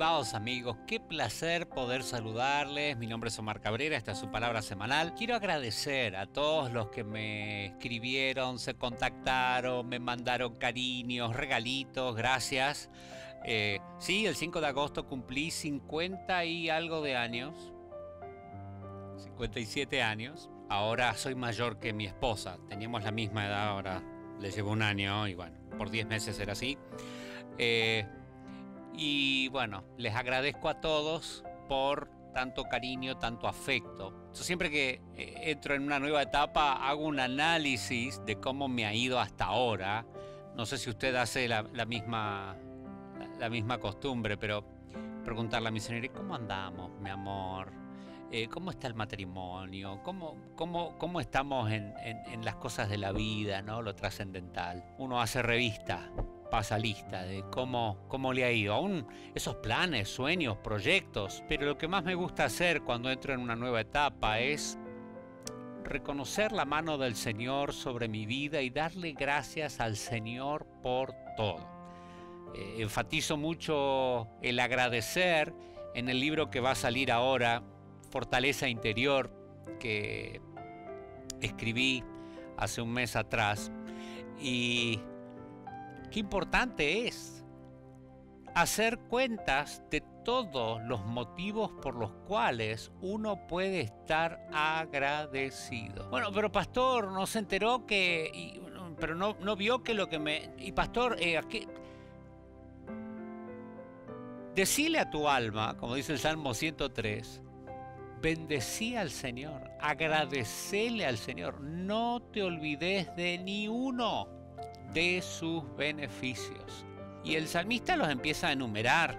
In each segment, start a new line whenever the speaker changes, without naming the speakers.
Estimados amigos, qué placer poder saludarles. Mi nombre es Omar Cabrera, esta es su palabra semanal. Quiero agradecer a todos los que me escribieron, se contactaron, me mandaron cariños, regalitos, gracias. Sí, el 5 de agosto cumplí 50 y algo de años, 57 años. Ahora soy mayor que mi esposa, teníamos la misma edad, ahora le llevo un año y bueno, por 10 meses era así. Y bueno, les agradezco a todos por tanto cariño, tanto afecto. Yo siempre que entro en una nueva etapa hago un análisis de cómo me ha ido hasta ahora. No sé si usted hace la misma costumbre, pero preguntarle a mi señora, ¿cómo andamos, mi amor? ¿Cómo está el matrimonio? ¿Cómo estamos en las cosas de la vida, ¿no? Lo trascendental. Uno hace revista, pasa lista de cómo le ha ido, aún esos planes, sueños, proyectos, pero lo que más me gusta hacer cuando entro en una nueva etapa es reconocer la mano del Señor sobre mi vida y darle gracias al Señor por todo. Enfatizo mucho el agradecer en el libro que va a salir ahora, Fortaleza Interior, que escribí hace un mes atrás, y qué importante es hacer cuentas de todos los motivos por los cuales uno puede estar agradecido. Bueno, pero pastor, no se enteró pero no vio que lo que me... Y pastor, aquí... Decile a tu alma, como dice el Salmo 103, bendecí al Señor, agradecele al Señor, no te olvides de ni uno de sus beneficios. Y el salmista los empieza a enumerar.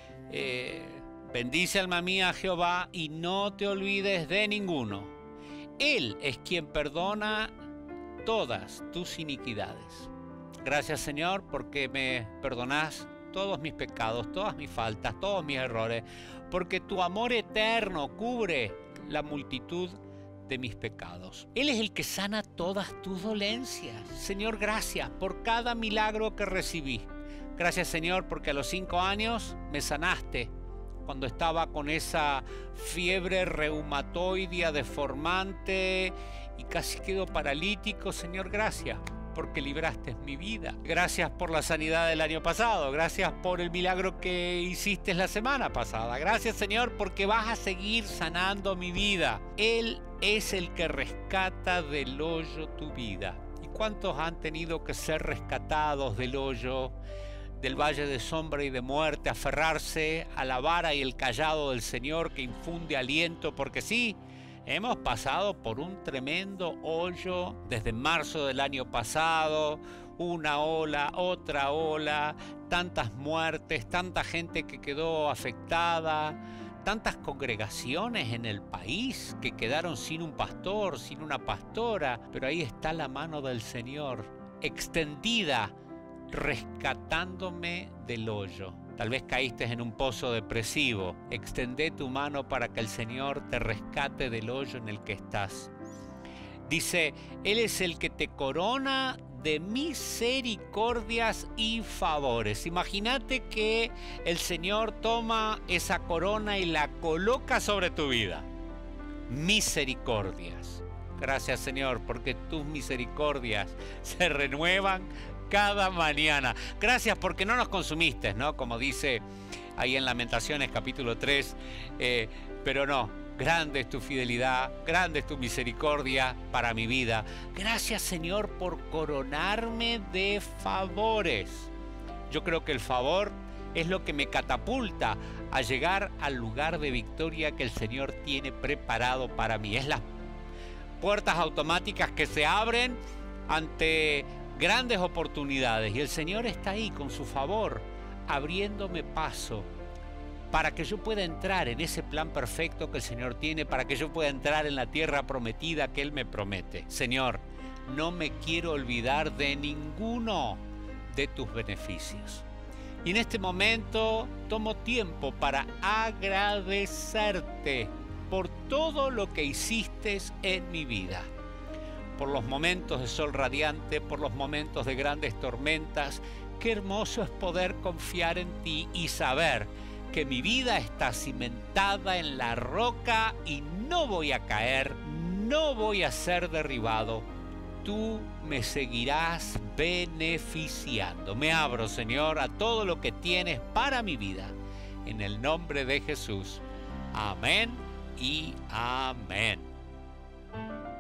Bendice alma mía a Jehová y no te olvides de ninguno. Él es quien perdona todas tus iniquidades. Gracias, Señor, porque me perdonás todos mis pecados, todas mis faltas, todos mis errores, porque tu amor eterno cubre la multitud de mis pecados. Él es el que sana todas tus dolencias. Señor, gracias por cada milagro que recibí. Gracias, Señor, porque a los 5 años me sanaste cuando estaba con esa fiebre reumatoidea deformante y casi quedo paralítico. Señor, gracias porque libraste mi vida. Gracias por la sanidad del año pasado. Gracias por el milagro que hiciste la semana pasada. Gracias, Señor, porque vas a seguir sanando mi vida. Él es el que rescata del hoyo tu vida. ¿Y cuántos han tenido que ser rescatados del hoyo, del valle de sombra y de muerte, aferrarse a la vara y el cayado del Señor que infunde aliento? Porque sí, hemos pasado por un tremendo hoyo desde marzo del año pasado, una ola, otra ola, tantas muertes, tanta gente que quedó afectada, tantas congregaciones en el país que quedaron sin un pastor, sin una pastora, pero ahí está la mano del Señor extendida, rescatándome del hoyo. Tal vez caíste en un pozo depresivo. Extendé tu mano para que el Señor te rescate del hoyo en el que estás. Dice, Él es el que te corona de misericordias y favores. Imagínate que el Señor toma esa corona y la coloca sobre tu vida. Misericordias. Gracias, Señor, porque tus misericordias se renuevan cada mañana. Gracias porque no nos consumiste, ¿no? Como dice ahí en Lamentaciones capítulo 3, pero no, grande es tu fidelidad, grande es tu misericordia para mi vida. Gracias, Señor, por coronarme de favores. Yo creo que el favor es lo que me catapulta a llegar al lugar de victoria que el Señor tiene preparado para mí. Es las puertas automáticas que se abren ante grandes oportunidades y el Señor está ahí con su favor abriéndome paso para que yo pueda entrar en ese plan perfecto que el Señor tiene, para que yo pueda entrar en la tierra prometida que Él me promete. Señor, no me quiero olvidar de ninguno de tus beneficios. Y en este momento tomo tiempo para agradecerte por todo lo que hiciste en mi vida. Por los momentos de sol radiante, por los momentos de grandes tormentas. Qué hermoso es poder confiar en ti y saber que mi vida está cimentada en la roca y no voy a caer, no voy a ser derribado. Tú me seguirás beneficiando. Me abro, Señor, a todo lo que tienes para mi vida. En el nombre de Jesús. Amén y amén.